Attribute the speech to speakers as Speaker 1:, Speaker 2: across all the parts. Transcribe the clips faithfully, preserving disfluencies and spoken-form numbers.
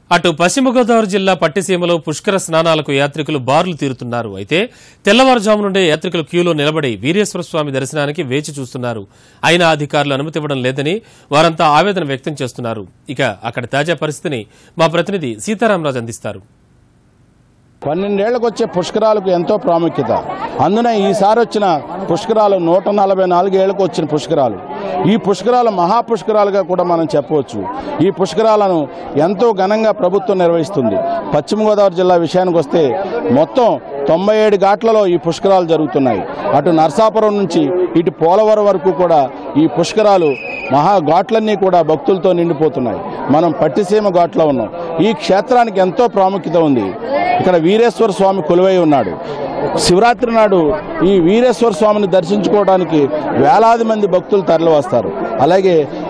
Speaker 1: అటు పశ్చిమ గోదావరి జిల్లా పట్టిసీమలో పుష్కర స్నానాలకు యాత్రికులు బారులు తీరుతున్నారు. అయితే తెల్లవారుజాము నుండే యాత్రికులు క్యూలో నిలబడి వీరేశ్వర స్వామి దర్శనానికి వేచి చూస్తున్నారు. అయినా అధికారులు అనుమతి ఇవ్వడం లేదని వారంతా ఆవేదన వ్యక్తం చేస్తున్నారు. ఇక అక్కడి తాజా పరిస్థితిని మా ప్రతినిధి సీతారామరాజు అందిస్తారు.
Speaker 2: పన్నెండేళ్లకు వచ్చే పుష్కరాలకు ఎంతో ప్రాముఖ్యత. అందున ఈసారి వచ్చిన పుష్కరాలు నూట నలభై నాలుగేళ్లకు వచ్చిన పుష్కరాలు. ఈ పుష్కరాలు మహాపుష్కరాలుగా కూడా మనం చెప్పవచ్చు. ఈ పుష్కరాలను ఎంతో ఘనంగా ప్రభుత్వం నిర్వహిస్తుంది. పశ్చిమ గోదావరి జిల్లా విషయానికి వస్తే మొత్తం తొంభై ఏడు ఘాట్లలో ఈ పుష్కరాలు జరుగుతున్నాయి. అటు నర్సాపురం నుంచి ఇటు పోలవరం వరకు కూడా ఈ పుష్కరాలు మహా ఘాట్లన్నీ కూడా భక్తులతో నిండిపోతున్నాయి. మనం పట్టిసీమ ఘాట్లో ఉన్నాం. ఈ క్షేత్రానికి ఎంతో ప్రాముఖ్యత ఉంది. ఇక్కడ వీరేశ్వర స్వామి కొలువై ఉన్నాడు. శివరాత్రి నాడు ఈ వీరేశ్వర స్వామిని దర్శించుకోవడానికి వేలాది మంది భక్తులు తరలి వస్తారు. అలాగే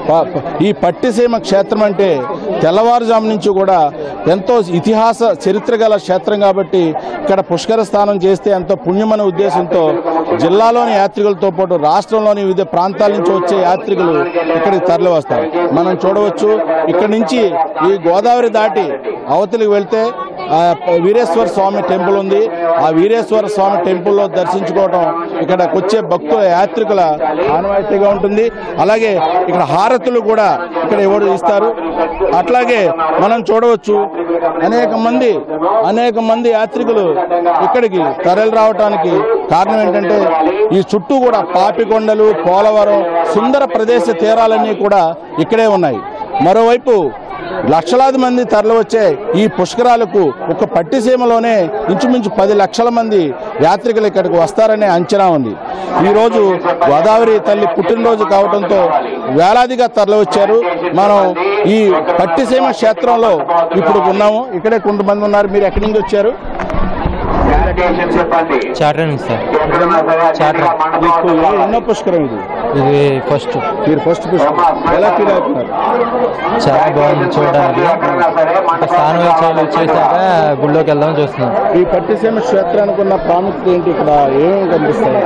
Speaker 2: ఈ పట్టిసీమ క్షేత్రం అంటే తెల్లవారుజాము నుంచి కూడా ఎంతో ఇతిహాస చరిత్ర గల క్షేత్రం కాబట్టి ఇక్కడ పుష్కర స్నానం చేస్తే ఎంతో పుణ్యమనే ఉద్దేశంతో జిల్లాలోని యాత్రికులతో పాటు రాష్ట్రంలోని వివిధ ప్రాంతాల నుంచి వచ్చే యాత్రికులు ఇక్కడికి తరలి వస్తారు. మనం చూడవచ్చు. ఇక్కడ నుంచి ఈ గోదావరి దాటి అవతలికి వెళ్తే వీరేశ్వర స్వామి టెంపుల్ ఉంది. ఆ వీరేశ్వర స్వామి టెంపుల్లో దర్శించుకోవడం ఇక్కడికి వచ్చే భక్తుల యాత్రికుల ఆనవాయితీగా ఉంటుంది. అలాగే ఇక్కడ హారతులు కూడా ఇక్కడ ఎవరు ఇస్తారు. అట్లాగే మనం చూడవచ్చు అనేక మంది అనేక మంది యాత్రికులు ఇక్కడికి తరలి రావడానికి కారణం ఏంటంటే ఈ చుట్టూ కూడా పాపికొండలు, పోలవరం, సుందర ప్రదేశ తీరాలన్నీ కూడా ఇక్కడే ఉన్నాయి. మరోవైపు లక్షలాది మంది తరలి వచ్చే ఈ పుష్కరాలకు ఒక పట్టిసీమలోనే ఇంచుమించు పది లక్షల మంది యాత్రికులు ఇక్కడికి వస్తారనే అంచనా ఉంది. ఈరోజు గోదావరి తల్లి పుట్టినరోజు కావడంతో వేలాదిగా తరలి వచ్చారు. మనం ఈ పట్టిసీమ క్షేత్రంలో ఇప్పుడు ఉన్నాము. ఇక్కడే కొంతమంది ఉన్నారు. మీరు ఎక్కడి నుంచి వచ్చారు? ఎన్నో పుష్కరం ఇది?
Speaker 3: ఇది ఫస్ట్.
Speaker 2: మీరు ఫస్ట్ పుష్కరం ఎలా ఫీల్ అవుతున్నారు?
Speaker 3: చాలా బాగుంది చూడడానికి. స్నానం వచ్చేసాక గుళ్ళోకి వెళ్దామని చూస్తున్నాం.
Speaker 2: ఈ పట్టిసీమ క్షేత్రానికి ఉన్న ప్రాముఖ్యత ఏంటి? ఇక్కడ ఏమేమి కనిపిస్తాయి?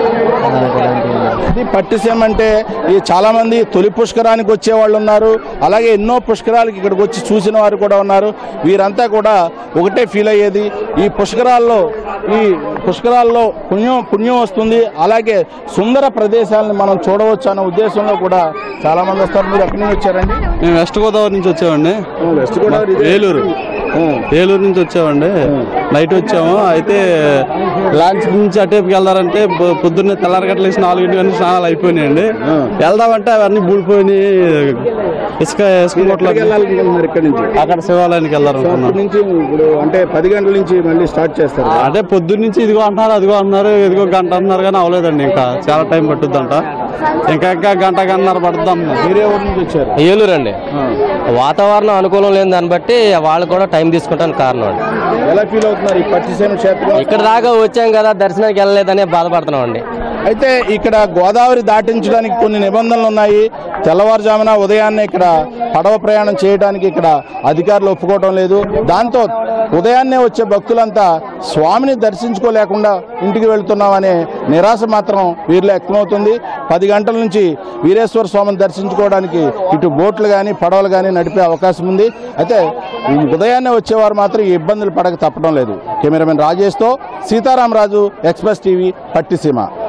Speaker 2: ఇది పట్టిసీమ అంటే ఈ చాలా మంది తొలి పుష్కరానికి వచ్చే వాళ్ళు ఉన్నారు. అలాగే ఎన్నో పుష్కరాలకి ఇక్కడికి వచ్చి చూసిన వారు కూడా ఉన్నారు. వీరంతా కూడా ఒకటే ఫీల్ అయ్యేది, ఈ పుష్కరాల్లో ఈ పుష్కరాల్లో పుణ్యం పుణ్యం వస్తుంది. అలాగే సుందర ప్రదేశాలను మనం చూడవచ్చు అనే ఉద్దేశంలో కూడా చాలా మంది వస్తారు. మీరు ఎక్కడి నుంచి వచ్చారండి?
Speaker 4: మేము వెస్ట్ గోదావరి నుంచి వచ్చామండి.
Speaker 2: వెస్ట్ గోదావరి
Speaker 4: ఏలూరు ఏలూరు నుంచి వచ్చామండి. నైట్ వచ్చాము. అయితే లాంచ్ నుంచి అటేపుకి వెళ్దారంటే పొద్దున్నే తెల్లారగట్ల వేసి నాలుగింటి అన్ని స్నానాలు అయిపోయినాయండి. వెళ్దామంటే అవన్నీ బూడిపోయినాయి. ఇసుక ఇసుక మూటలు
Speaker 2: ఇక్కడ నుంచి
Speaker 4: అక్కడ శివాలయానికి వెళ్ళాలనుకున్నాం.
Speaker 2: నుంచి అంటే పది గంటల నుంచి మళ్ళీ స్టార్ట్ చేస్తారు.
Speaker 4: అంటే పొద్దున్న నుంచి ఇదిగో అంటున్నారు, అదిగో అంటున్నారు, ఇదిగో గంట అంటున్నారు కానీ అవలేదండి. ఇంకా చాలా టైం పట్టుద్దంట. ఇంకా ఇంకా గంట గంటన్నర పడుద్దాం.
Speaker 2: మీరే ఊరి నుంచి వచ్చారు?
Speaker 3: ఏలూరు అండి. వాతావరణం అనుకూలం లేని దాన్ని బట్టి వాళ్ళు కూడా టైం తీసుకుంటానికి కారణం అండి.
Speaker 2: ఎలా ఫీల్ అవుతున్నారు? ఈ పట్టిసీమ క్షేత్రం
Speaker 3: ఇక్కడ దాకా వచ్చాం కదా, దర్శనానికి వెళ్ళలేదనే బాధపడుతున్నాం అండి.
Speaker 2: అయితే ఇక్కడ గోదావరి దాటించడానికి కొన్ని నిబంధనలు ఉన్నాయి. తెల్లవారుజామున ఉదయాన్నే ఇక్కడ పడవ ప్రయాణం చేయడానికి ఇక్కడ అధికారులు ఒప్పుకోవడం లేదు. దాంతో ఉదయాన్నే వచ్చే భక్తులంతా స్వామిని దర్శించుకోలేకుండా ఇంటికి వెళుతున్నామనే నిరాశ మాత్రం వీరిలో వ్యక్తమవుతుంది. పది గంటల నుంచి వీరేశ్వర స్వామిని దర్శించుకోవడానికి ఇటు బోట్లు కానీ పడవలు కానీ నడిపే అవకాశం ఉంది. అయితే ఉదయాన్నే వచ్చేవారు మాత్రం ఈ ఇబ్బందులు పడక తప్పడం లేదు. కెమెరామెన్ రాజేష్తో సీతారామరాజు, ఎక్స్ప్రెస్ టీవీ, పట్టిసీమ.